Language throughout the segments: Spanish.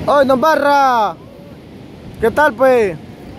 ¡Oye, don Barra! ¿Qué tal, pues?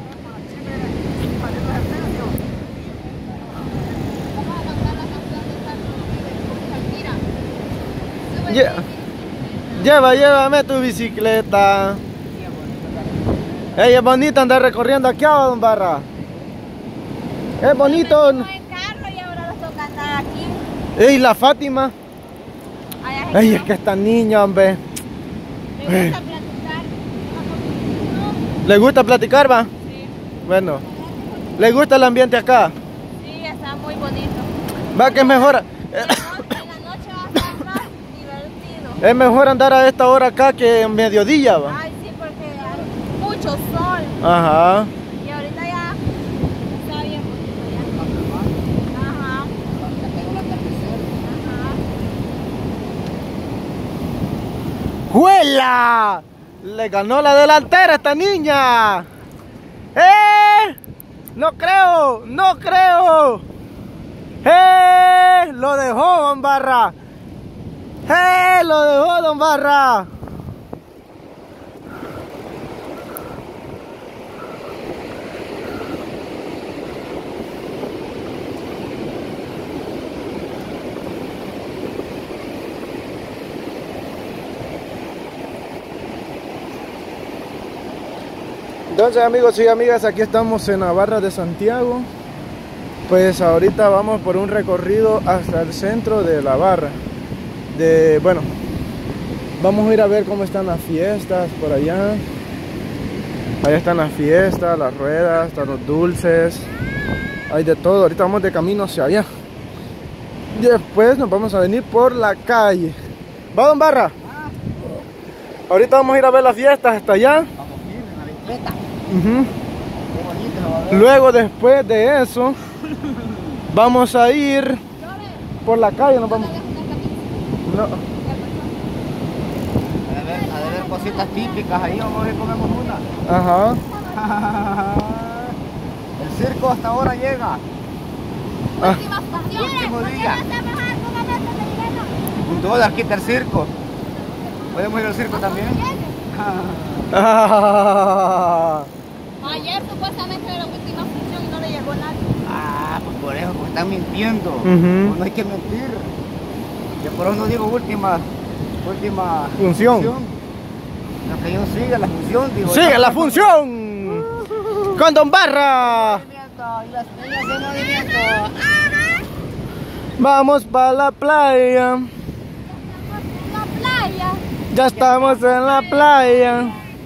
Llévame tu bicicleta. Ey, es bonito andar recorriendo aquí abajo, don Barra. Es bonito. En carro y ahora nos toca andar aquí. Ey, la Fátima. Ey, es que esta niña, hombre. ¿Le gusta platicar? ¿Le gusta platicar, va? Sí. Bueno. ¿Le gusta el ambiente acá? Sí, está muy bonito. Va que es mejor. En la noche va a estar más divertido. Es mejor andar a esta hora acá que en mediodía, va. Ay, sí, porque hay mucho sol. Ajá. Y ahorita ya está bien bonito ya. Ajá. Ajá. ¡Juela! Le ganó la delantera a esta niña. ¡Eh! No creo, no creo. ¡Eh! Lo dejó, don Barra. ¡Eh! Lo dejó, don Barra. Entonces, amigos y amigas, aquí estamos en Navarra de Santiago. Pues ahorita vamos por un recorrido hasta el centro de la barra. Bueno, vamos a ir a ver cómo están las fiestas por allá. Allá están las fiestas, las ruedas, están los dulces. Hay de todo. Ahorita vamos de camino hacia allá. Después nos vamos a venir por la calle. ¿Va, don Barra? Ahorita vamos a ir a ver las fiestas hasta allá. Vamos a ir en la bicicleta. Luego, después de eso, vamos a ir por la calle. Nos vamos. No. A ver cositas típicas ahí, vamos a ver, comemos una. Ajá. El circo hasta ahora llega. Último día. $1 quita el circo. ¿Podemos ir al circo también? Ayer supuestamente era la última función y no le llegó nadie. Ah, pues por eso, pues están mintiendo. Ujú. No hay que mentir. Yo por eso no digo última Función. Lo que yo siga la función, digo. ¡Sigue la función! ¡Con don Barra! Y las niñas de movimiento. Vamos para la playa. La playa. Ya estamos en la playa.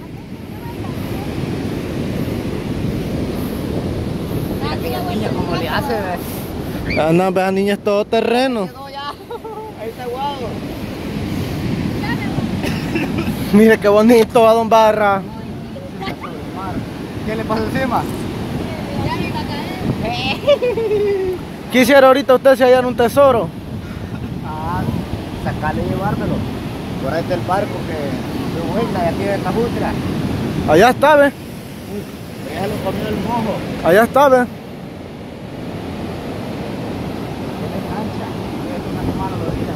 Aquella niña como le hace, ¿ves? Ah, no, esa niña es todo terreno. Ahí está guado. Mire qué bonito va don Barra. ¿Qué le pasa encima? Ya me iba a caer. Quisiera ahorita usted se hallar un tesoro. Ah, sacarle y llevármelo. Por ahí está el barco que se vuelta y aquí de esta jutria. Allá está, ve. Ya se lo comió el mojo. Allá está, ve. Tiene cancha. Es una semana de vida.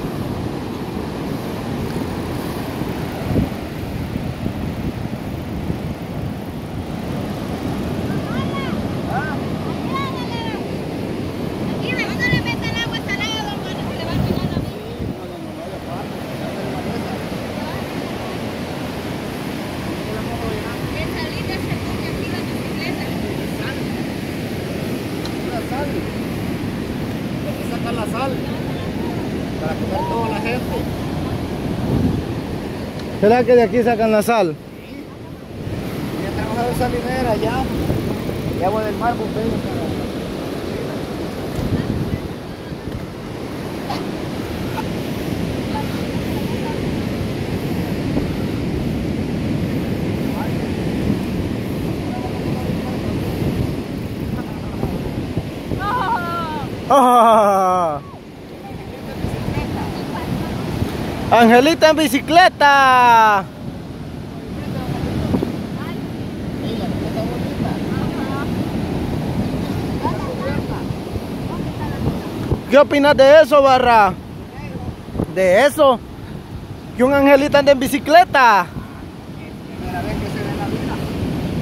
La sal para comer toda la gente. ¿Será que de aquí sacan la sal? Ya tenemos a la salinera ya. Y agua del mar, pues ¡Ah! Angelita en bicicleta. ¿Qué opinas de eso, Barra? De eso, que un angelito ande en bicicleta.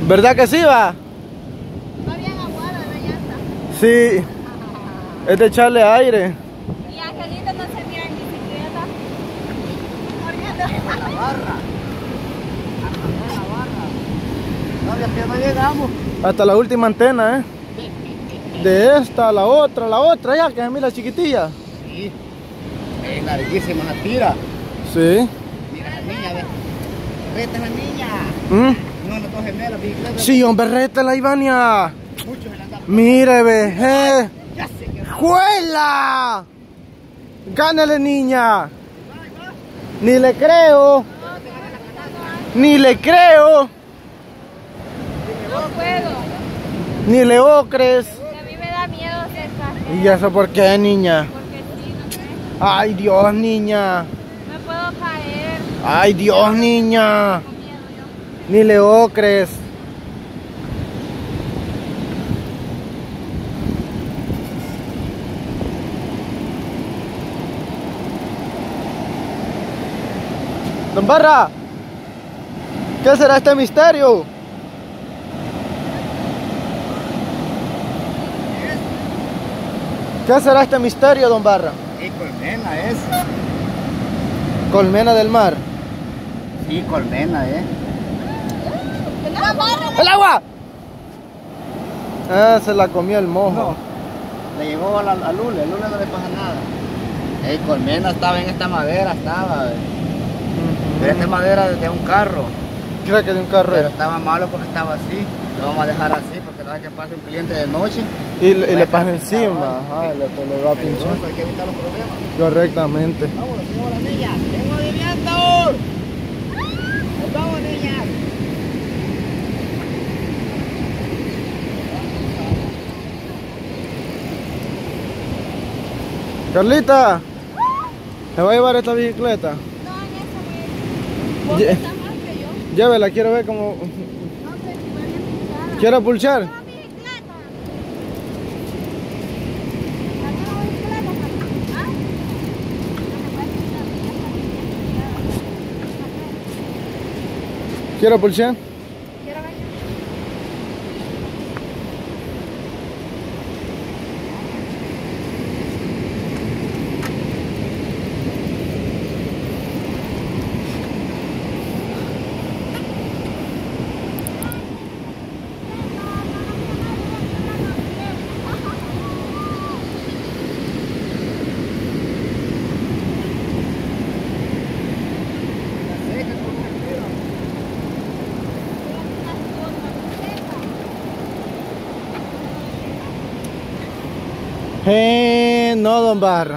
¿Verdad que sí va? Va bien aguada la llanta. Sí, es de echarle aire. Y Angelito no se mira en bicicleta. Corriendo. La barra. Hasta la barra. No, ya que no llegamos. Hasta la última antena, ¿eh? De esta, la otra, ya, que mira chiquitilla. Sí. Es larguísima la tira. Sí. Mira la niña, ve. Reta la niña. ¿Mm? No, dos gemelas, bicicleta. Sí, hombre, rétela, Ivania. Muchos se la andan. Mire, ve. Ya sé que ¡Juela! ¡Gánale, niña! Ni le creo. Ni le creo. No puedo. Ni le ocres. A mí me da miedo hacer café. ¿Y eso por qué, niña? Porque sí, no sé. Ay, Dios, niña. Me puedo caer. Ay, Dios, niña. Tengo miedo yo. Ni le ocres. Don Barra, ¿qué será este misterio? ¿Qué será este misterio, don Barra? Sí, colmena es. Colmena del mar. Sí, colmena, ¡El agua! Ah, se la comió el mojo. No. Le llegó a Lule, no le pasa nada. Colmena estaba en esta madera, estaba. Pero esta es madera de un carro. Creo que de un carro. Pero estaba malo porque estaba así. Lo vamos a dejar así porque no hay que pase un cliente de noche. Y le pasa encima. Ajá, le va a pinchar. Entonces hay que evitar los problemas. Correctamente. Vamos, seguimos la niña. ¡En movimiento! ¡Nos vamos, niña! Carlita, ¿me va a llevar esta bicicleta? No, en eso voy. Vos Lle- estás más que yo. Llévela, quiero ver cómo... No sé si voy a pinchar. ¿Quiero pulsar? La bicicleta. ¿La bicicleta? ¿Ah? ¿Quiero pulsar? Quiero ver. No, don Barra.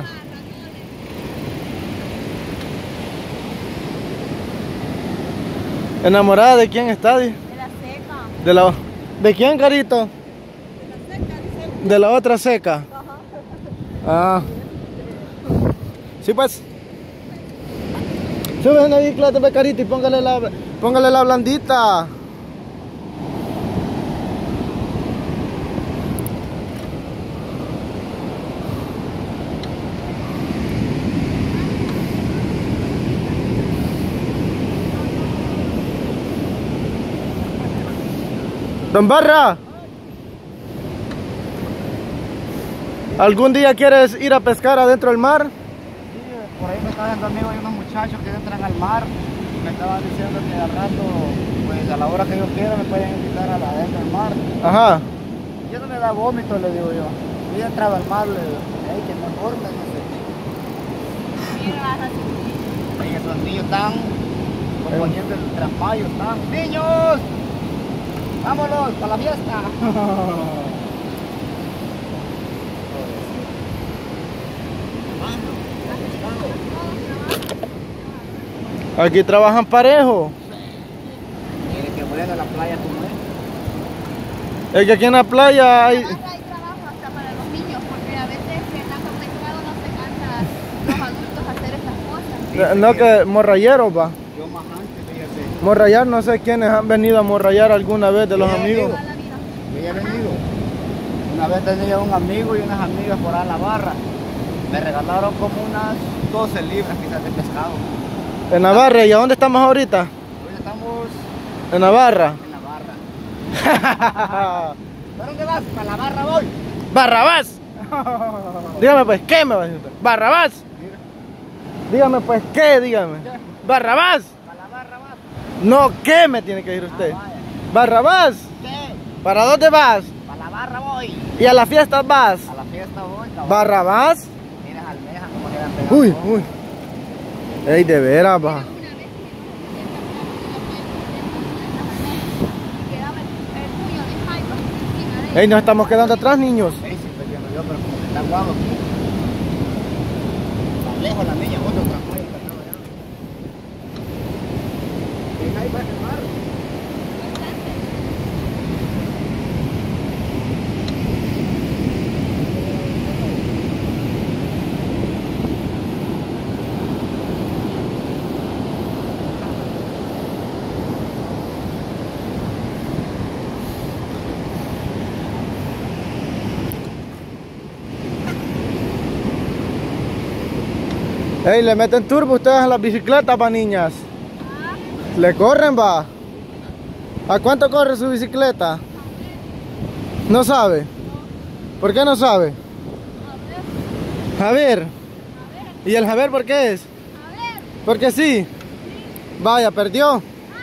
¿Enamorada de quién está? De la seca. ¿De quién, Carito? De la seca, dice. De la otra seca. Ajá. Ah. Sí, pues. Sube una bicicleta, ve, Carito, y póngale la blandita. Don Barra, ¿algún día quieres ir a pescar adentro del mar? Sí, por ahí me estaban dando amigos y unos muchachos que entran al mar. Me estaban diciendo que al rato, pues a la hora que yo quiera, me pueden invitar a la adentro del mar. Ajá. Y eso me da vómito, le digo yo. Y yo entraba al mar, le digo, hey, que mejor, no sé. Mira, así. Ahí esos niños están componiendo el trasmayo, están. ¡Niños! ¡Vámonos para la fiesta! Aquí trabajan parejo. Quiere que vuelen a la playa como es. Es que aquí en la playa hay... Hay trabajo hasta para los niños, porque a veces que están con pescado no se cansan los adultos a hacer estas cosas. No, que morrayeros, va. Yo más antes, fíjate. Morrayar, no sé quiénes han venido a morrayar alguna vez de los Sí, amigos. Toda la vida. Yo ya he venido. Una vez tenía un amigo y unas amigas por ahí en la barra. Me regalaron como unas 12 libras quizás de pescado. En Navarra, ¿y a dónde estamos ahorita? Hoy estamos En Navarra. en la barra. ¿Para dónde vas? Para la barra voy. ¡Barrabás! Dígame pues, ¿qué me va a decir usted? ¡Barrabás! Dígame pues, ¿qué? Dígame. ¿Qué? ¡Barrabás! Para la barra vas. No, ¿qué me tiene que decir usted? Vaya. ¡Barrabás! ¿Qué? ¿Para dónde vas? Para la barra voy. ¿Y a las fiestas vas? A la fiesta voy, cabrón. ¿Barrabás? Mira almejas como quedan pegadas. Uy, uy. Ey, de veras, va. Una vez que quedaba el puño de Jairo encima de Ey, nos estamos quedando atrás, niños. Sí, sí, estoy viendo yo, pero como que está guapo aquí. Está lejos la niña, otro transporte. Y ahí va el mar. Ey, le meten turbo ustedes a las bicicletas, pa' niñas. Le corren, va. ¿A cuánto corre su bicicleta? ¿No sabe? ¿Por qué no sabe? Javier. ¿Y el Javier por qué es? Porque sí. Vaya, perdió.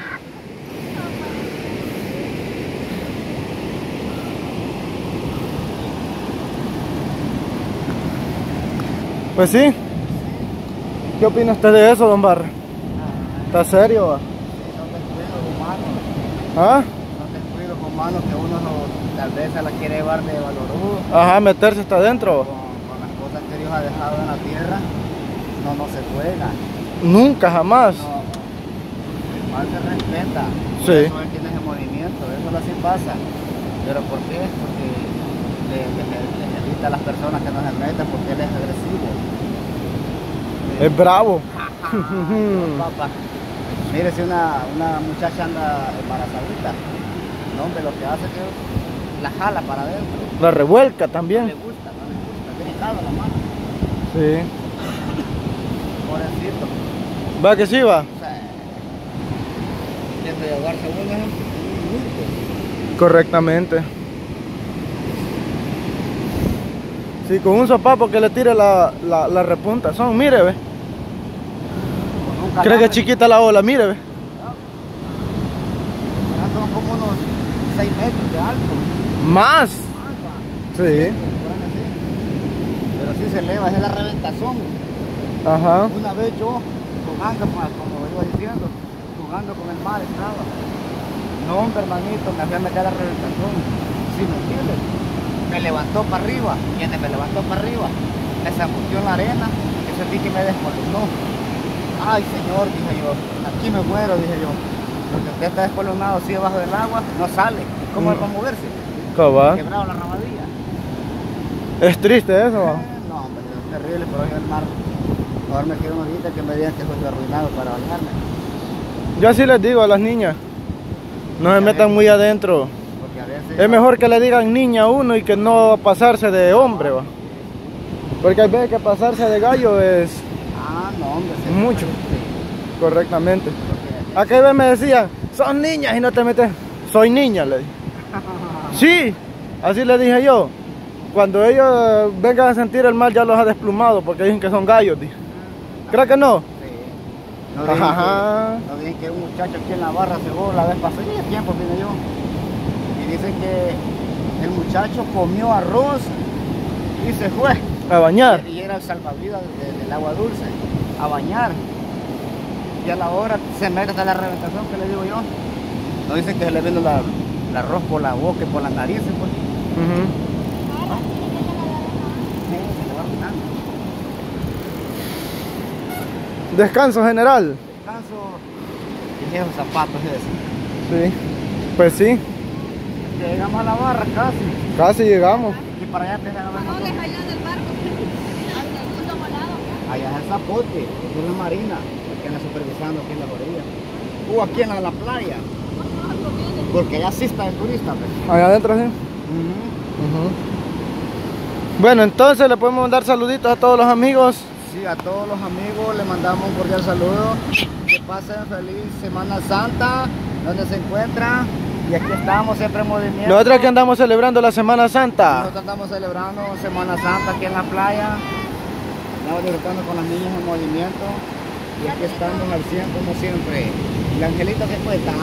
Pues sí. ¿Qué opina usted de eso, don Barra? ¿Está serio, va? Son descuidos humanos. ¿Ah? Son descuidos humanos que uno tal vez se la quiere llevar de valorudo. Ajá, meterse hasta adentro. Con las cosas que Dios ha dejado en la tierra, no se juega. Nunca, jamás. No, el mal se respeta. Por Sí. eso él tiene ese movimiento, eso así pasa. ¿Pero por qué? Porque le evita a las personas que no se metan porque él es agresivo. Es bravo. Papá, mire, si una muchacha anda embarazadita, no, hombre, lo que hace es que la jala para adentro. La revuelca No también. le gusta, tiene delicado la mano. Sí. Pobrecito. ¿Va que sí, va? O sea, de ahogarse uno es un hurto. Correctamente. Sí, con un sopapo que le tire la repunta. Son, mire, ve. Con un ¿Cree que calambre. es chiquita la ola? Mire, ve. Son como unos 6 metros de alto. Más. Sí. Pero sí se eleva, esa es la reventazón. Ajá. Una vez yo, jugando, como iba diciendo, jugando con el mar estaba. No, hombre, hermanito, me fui a meter a la reventazón. ¿Sí me entiendes? Me levantó para arriba. ¿Quién me levantó para arriba? Me zambuteó en la arena y sentí que me descolumnó. Ay, señor, dije yo, aquí me muero, dije yo. Porque usted está descolumnado así debajo del agua, no sale. ¿Cómo él va a moverse? Cabal. Quebrado la rabadilla. Es triste eso, va. No, hombre, es terrible, pero hoy el mar. Ahora me quiero ahorita que me digan que soy arruinado para bañarme. Yo así les digo a las niñas. No se metan muy adentro. Porque a veces. Es mejor que le digan niña a uno y que no pasarse de hombre, va. Porque hay veces que pasarse de gallo es Ah, no, hombre. sí, mucho. sí. Correctamente. Porque- Aquella vez me decían, son niñas y no te metes. Soy niña, le dije. Sí, así le dije yo. Cuando ellos vengan a sentir el mal ya los ha desplumado porque dicen que son gallos, dije. ¿Cree que no? Sí. No dicen, Ajá. no dicen que un muchacho aquí en la barra seguro la vez pasada, ya tiempo vine yo. Y dicen que el muchacho comió arroz y se fue. A bañar. Y era el salvavidas del agua dulce, a bañar. Y a la hora se mete hasta la reventación que le digo yo. No dicen que se le vino el arroz por la boca y por las narices, pues. Ujú. Sí, se le va arruinando. Descanso general. Descanso y esos zapatos esos. Sí. Pues sí, Ya llegamos a la barra casi. casi llegamos. Y para allá empiezan a ver ¿Dónde es motores. allá del barco? Al segundo volado. Allá es el zapote, es la marina, que anda supervisando aquí en la orilla. O aquí en la playa. Porque allá sí está el turista, pues. Allá adentro sí. Ujú. Bueno, entonces le podemos mandar saluditos a todos los amigos. Sí, a todos los amigos les mandamos un cordial saludo. Que pasen feliz Semana Santa, donde se encuentran. Y aquí estamos siempre en movimiento. Nosotros que andamos celebrando la Semana Santa. Nosotros andamos celebrando Semana Santa aquí en la playa. Estamos disfrutando con las niñas en movimiento. Y aquí estamos al 100 como siempre. ¿Y Angelito qué cuesta?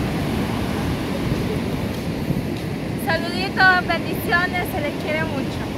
Saluditos, bendiciones, se les quiere mucho.